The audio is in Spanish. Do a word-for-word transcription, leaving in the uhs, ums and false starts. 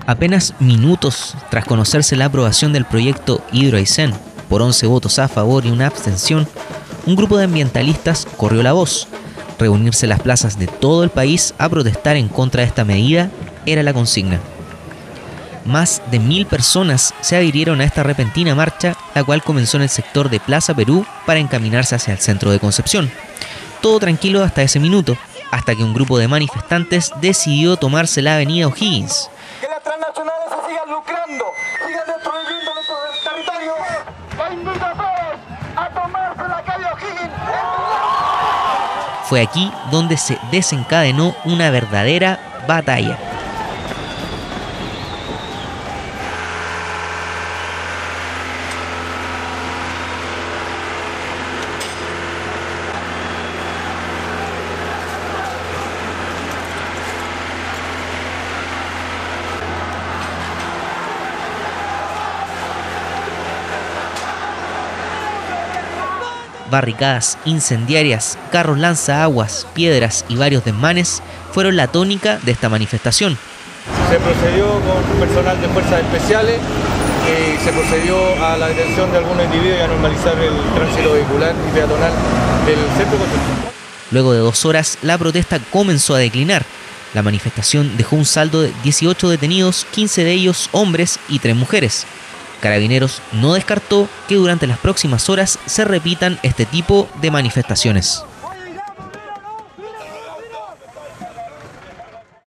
Apenas minutos tras conocerse la aprobación del proyecto Hidroaicén, por once votos a favor y una abstención, un grupo de ambientalistas corrió la voz. Reunirse en las plazas de todo el país a protestar en contra de esta medida era la consigna. Más de mil personas se adhirieron a esta repentina marcha, la cual comenzó en el sector de Plaza Perú para encaminarse hacia el centro de Concepción. Todo tranquilo hasta ese minuto, hasta que un grupo de manifestantes decidió tomarse la avenida O'Higgins. Que las transnacionales se sigan lucrando, sigan destruyendo nuestro territorio. ¡Los invito a todos a tomarse la calle O'Higgins! Fue aquí donde se desencadenó una verdadera batalla. Barricadas incendiarias, carros lanzaaguas, piedras y varios desmanes fueron la tónica de esta manifestación. Se procedió con personal de fuerzas especiales y se procedió a la detención de algunos individuos y a normalizar el tránsito vehicular y peatonal del centro de Concepción. Luego de dos horas, la protesta comenzó a declinar. La manifestación dejó un saldo de dieciocho detenidos, quince de ellos hombres y tres mujeres. Carabineros no descartó que durante las próximas horas se repitan este tipo de manifestaciones.